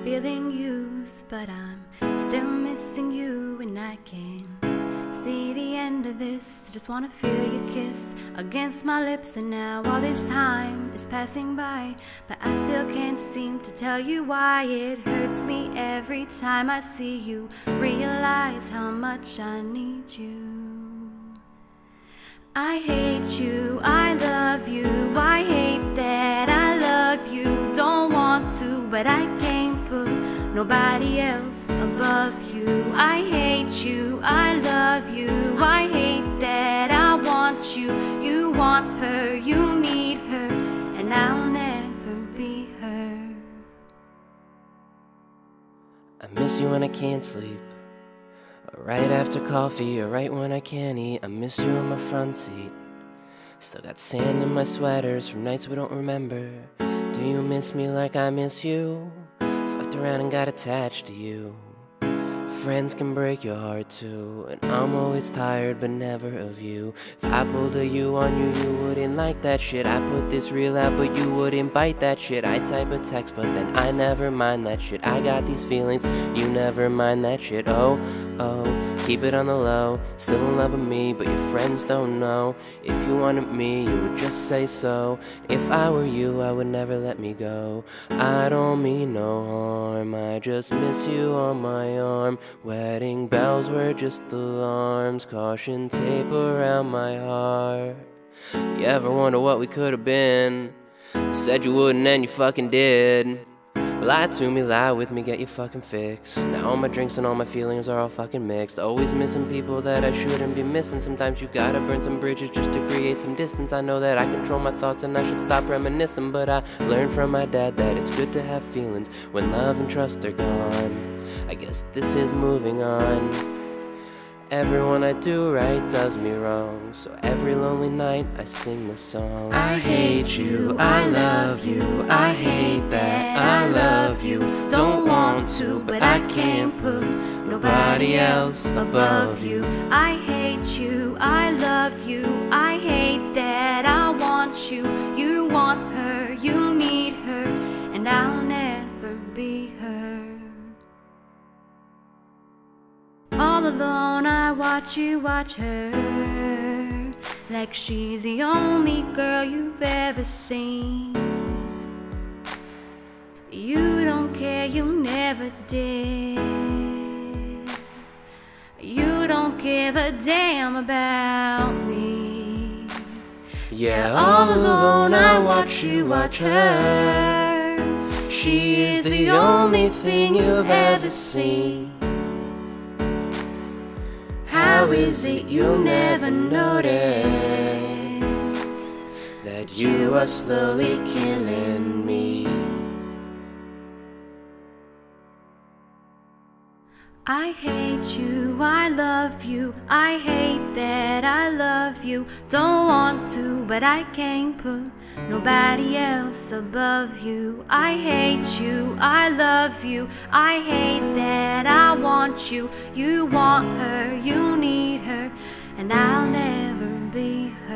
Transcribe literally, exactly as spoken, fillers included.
feeling used, but I'm still missing you, and I can't see the end of this. I just wanna feel your kiss against my lips, and now all this time is passing by, but I still can't seem to tell you why. It hurts me every time I see you, realize how much I need you. I hate you, I love you, I hate that I love you. Don't want to, but I can't put nobody else above you. I hate you, I love you, I hate that I want you. You want her, you need her, and I'll never be her. I miss you when I can't sleep, or right after coffee, or right when I can't eat. I miss you in my front seat. Still got sand in my sweaters from nights we don't remember. Do you miss me like I miss you? Fucked around and got attached to you. Friends can break your heart too, and I'm always tired but never of you. If I pulled a you on you, you wouldn't like that shit. I put this reel out but you wouldn't bite that shit. I type a text but then I never mind that shit. I got these feelings, you never mind that shit. Oh, oh, keep it on the low. Still in love with me but your friends don't know. If you wanted me, you would just say so. If I were you, I would never let me go. I don't mean no harm, I just miss you on my arm. Wedding bells were just alarms, caution tape around my heart. You ever wonder what we could have been? You said you wouldn't and you fucking did. Lie to me, lie with me, get your fucking fix. Now all my drinks and all my feelings are all fucking mixed. Always missing people that I shouldn't be missing. Sometimes you gotta burn some bridges just to create some distance. I know that I control my thoughts and I should stop reminiscing, but I learned from my dad that it's good to have feelings when love and trust are gone. I guess this is moving on. Everyone I do right does me wrong, so every lonely night I sing this song. I hate you, I love you, I hate that I love you. Don't want to, but I can't put nobody else above you. I hate you, I love you, I hate that I want you. You want her, you need her, and I'll never be her. All alone I watch you watch her, like she's the only girl you've ever seen. You don't care, you never did. You don't give a damn about me. Yeah, all alone I watch you watch her. She is the only thing you've ever seen. How is it you never notice that you are slowly killing me? I hate you, I love you, I hate that I love you. Don't want to, but I can't put nobody else above you. I hate you, I love you, I hate that I want you. You want her, you need her, and I'll never be her.